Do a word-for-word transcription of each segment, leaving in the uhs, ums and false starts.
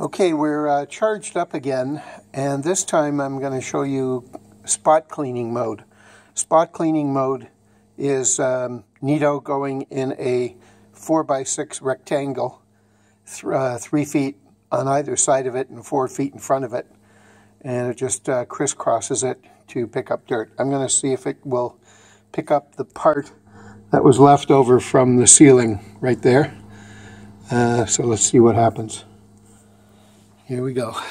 Okay, we're uh, charged up again, and this time I'm going to show you spot cleaning mode. Spot cleaning mode is um, Neato going in a four by six rectangle, th uh, three feet on either side of it and four feet in front of it, and it just uh, crisscrosses it to pick up dirt. I'm going to see if it will pick up the part that was left over from the ceiling right there. Uh, so let's see what happens. Here we go.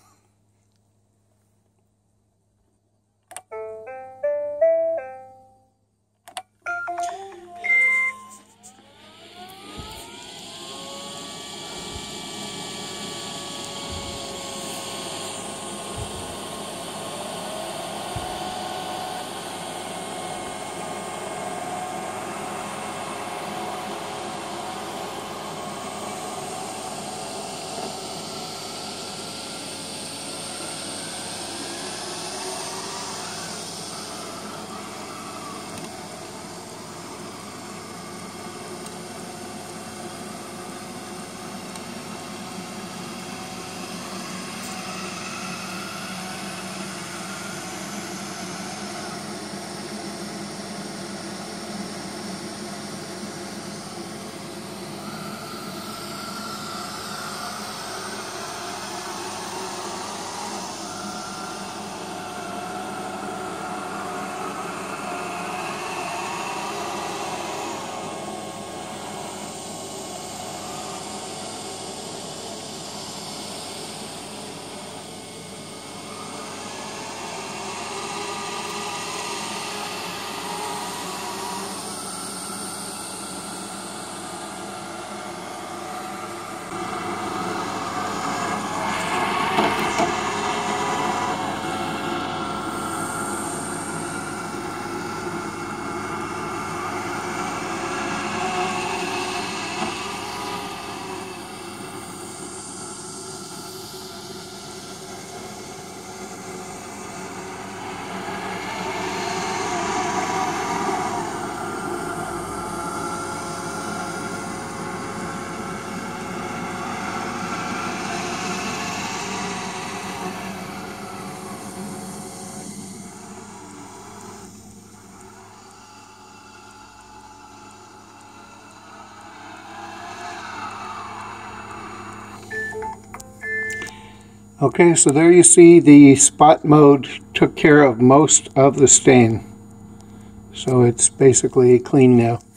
Okay, so there you see the spot mode took care of most of the stain. So it's basically clean now.